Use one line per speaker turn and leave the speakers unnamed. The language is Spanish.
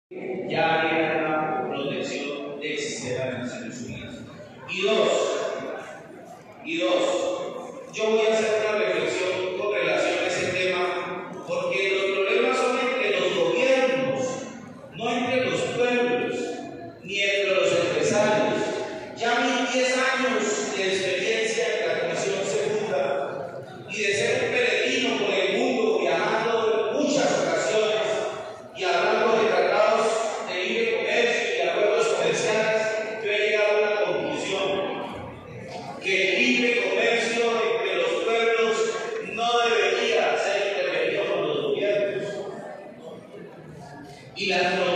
ya hay una protección del sistema de Naciones Unidas. Y dos, yo voy a hacer una reflexión con relación a ese tema, porque los problemas son entre los gobiernos, no entre los pueblos, ni entre los empresarios. Ya mis 10 años de experiencia en la Comisión Segunda y de ser un peregrino por el mundo, viajando en muchas ocasiones y hablando de tratados de libre comercio y acuerdos comerciales, yo he llegado a una conclusión: que el libre comercio entre los pueblos no debería ser intervenido por los gobiernos. Y las